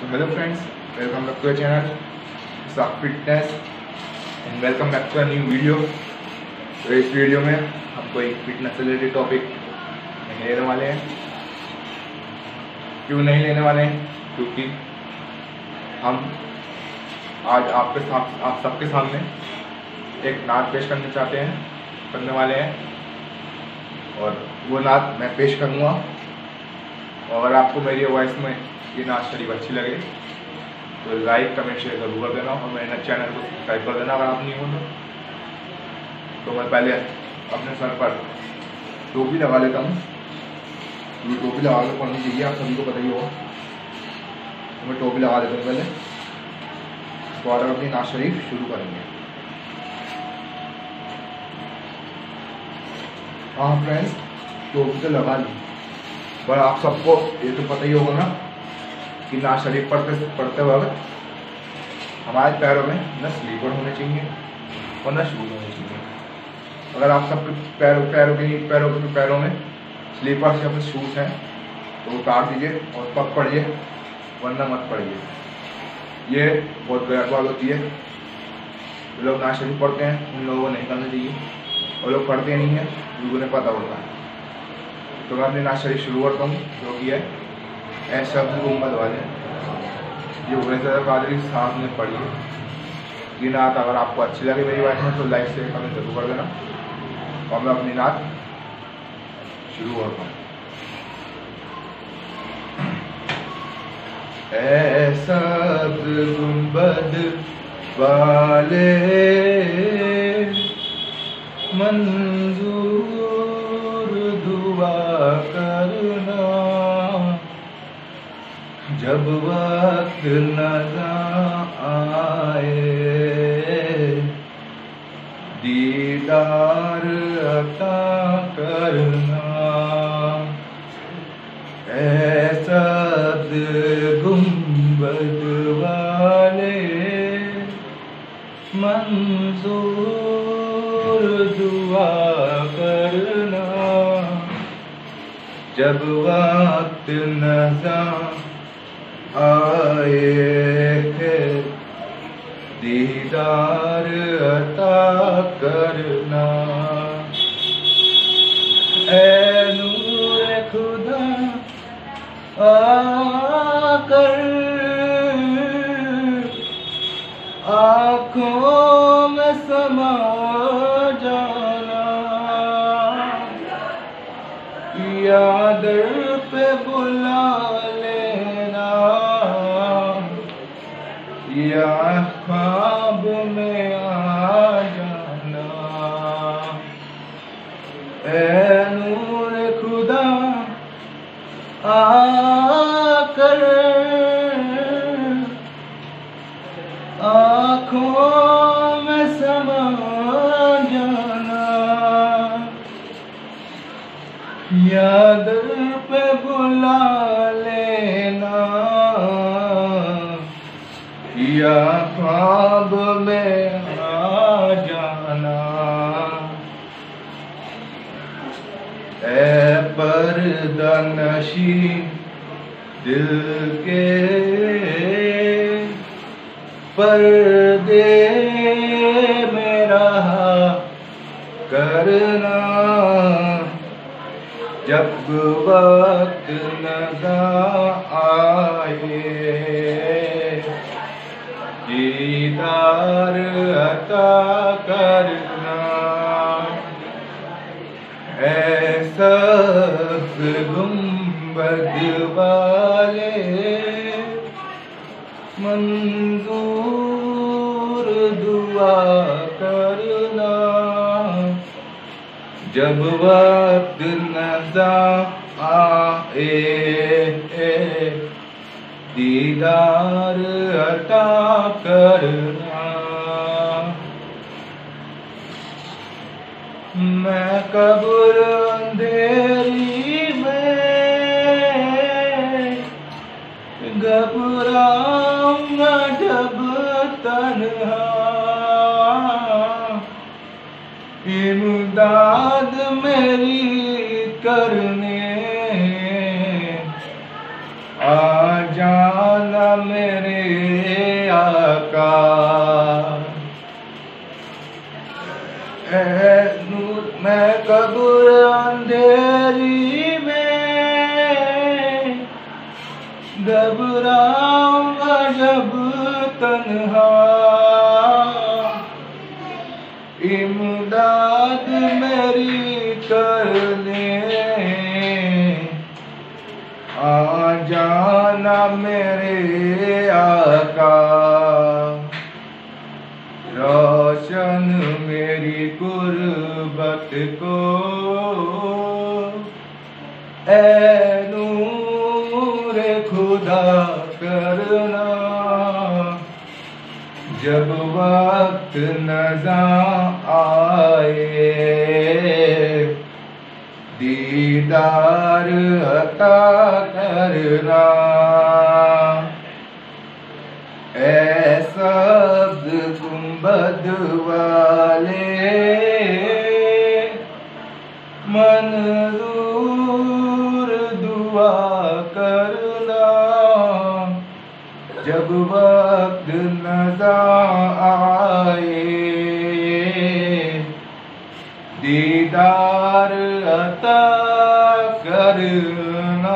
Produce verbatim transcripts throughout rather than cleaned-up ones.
So hello friends, welcome back to our channel Sak Fitness and welcome back to a new video। तो इस video में हम कोई fitness से related topic नहीं लेने वाले हैं। क्यों नहीं लेने वाले हैं? क्योंकि हम आज आपके साथ आप सबके सामने एक नाद पेश करने चाहते हैं करने वाले हैं और वो नाद मैं पेश करूँगा। और आपको मेरी वॉइस में ये नाद शरीफ अच्छी लगे तो लाइक कमेंट शेयर जरूर कर देना और मेरे चैनल को सब्सक्राइब कर देना अगर आप नहीं हो तो। तो मैं पहले अपने सर पर टोपी लगा लेता हूँ। ये टोपी लगा के पढ़नी चाहिए, आप सभी को पता ही होगा। तो मैं टोपी लगा देता हूँ पहले, तो और अपनी नाद शरीफ शुरू करेंगे। हाँ फ्रेंड्स, टोपी तो लगा ली, पर आप सबको ये तो पता ही होगा ना कि नाद शरीफ पढ़ते पढ़ते वक्त हमारे पैरों में न स्लीपर होने चाहिए और न शूज होने चाहिए। अगर आप सबके पैरों पैरों के पैरों के पैरों में स्लीपर्स या फिर शूज हैं तो उतार दीजिए और पग पड़िए, वरना मत पड़िए। ये बहुत गलत बात होती है। जो लोग नाद शरीफ पढ़ते हैं उन लोगों को नहीं करना चाहिए, और लोग पढ़ते नहीं हैं उन्हें पता होता है। तो मैं अपनी नाद शरीफ शुरू करता हूँ, जो कि है ऐसा गुम्बद वाले ये उवैस कादरी साहब ने पढ़ी है। ये नात अगर आपको अच्छी लगे मेरी बात में तो लाइक से कमेंट जरूर कर देना और मैं अपनी नात शुरू करता हूँ। ऐसा गुम्बद वाले मंजूर दुआ करना, जब वक्त नज़र आए दीदार अता करना। ऐसा गुंबद वाले मंजूर दुआ करना, जब वक्त नज़र आए दीदार अता करना। ऐ नूर खुदा आकर आँखों में समा जाना, या दर पे बुला लेना, या ख्वाब में आ जाना। ऐ नूर खुदा आकर आँखों में समा जाना, या दर पे बुला लेना, या ख्वाब में आ जाना। ऐ पर्दा नशी दिल के पर्दे में रहा करना, जब वक्त नज़र आए दीदार अता करना। ऐसा गुंबद वाले मंजूर दुआ करना, जब वक्त नज़र आए दीदार अता करना। मैं कब्र अंधेरी में घबराऊंगा जब तन्हा, इमदाद मेरी करने आ जाना मेरे घबराऊंगा जब तन्हा, इमदाद मेरी कर ले, आ जाना मेरे आका, रोशन मेरी गुर्बत को, ऐ नूर खुदा करना, जब वक्त नज़ा आए, दीदार अता करना, ऐ सब्ज़ गुंबद वाले मंजूर दुआ करना, जब वक्त नज़ा आए, दीदार अता करना।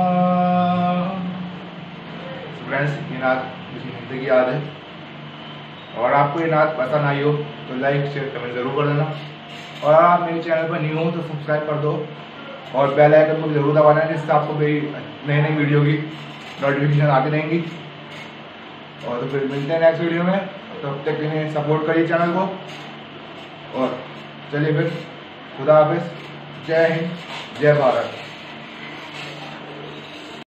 फ्रेंड्स, ये नात मुझे ज़िंदगी याद है, और आपको ये नात पसंद आई हो तो लाइक शेयर कमेंट जरूर कर देना, और आप मेरे चैनल पर न्यू हो तो सब्सक्राइब कर दो और बेल आइकन को जरूर दबाना, जिससे आपको मेरी नई नई वीडियो की नोटिफिकेशन आती रहेंगी। और तो फिर मिलते हैं नेक्स्ट वीडियो में, तब तक के लिए सपोर्ट करिए चैनल को, और चलिए फिर खुदा हाफिज़, जय हिंद, जय भारत।